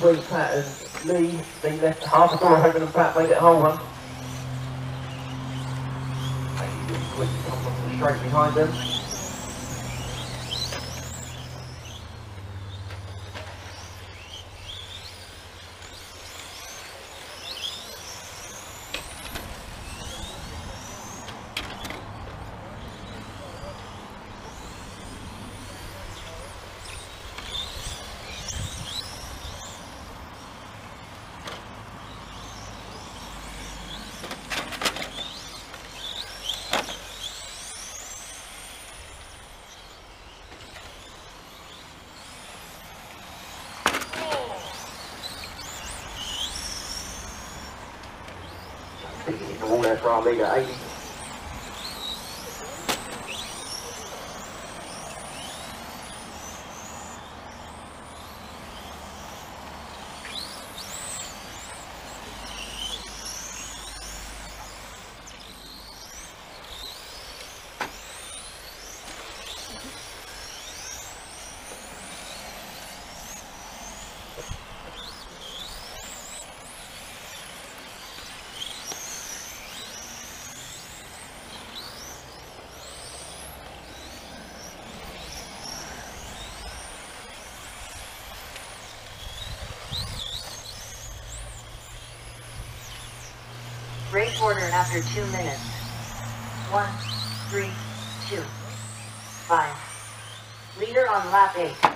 between Pat and Lee. Lee left half a door open and Pat made it a whole one. Quick comes on straight behind them. Hitting the wall there for our leader, 80. Race order after 2 minutes. 1, 3, 2, 5. Leader on lap 8.